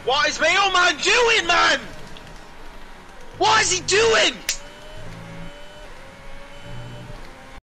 What is my old man doing, man? What is he doing?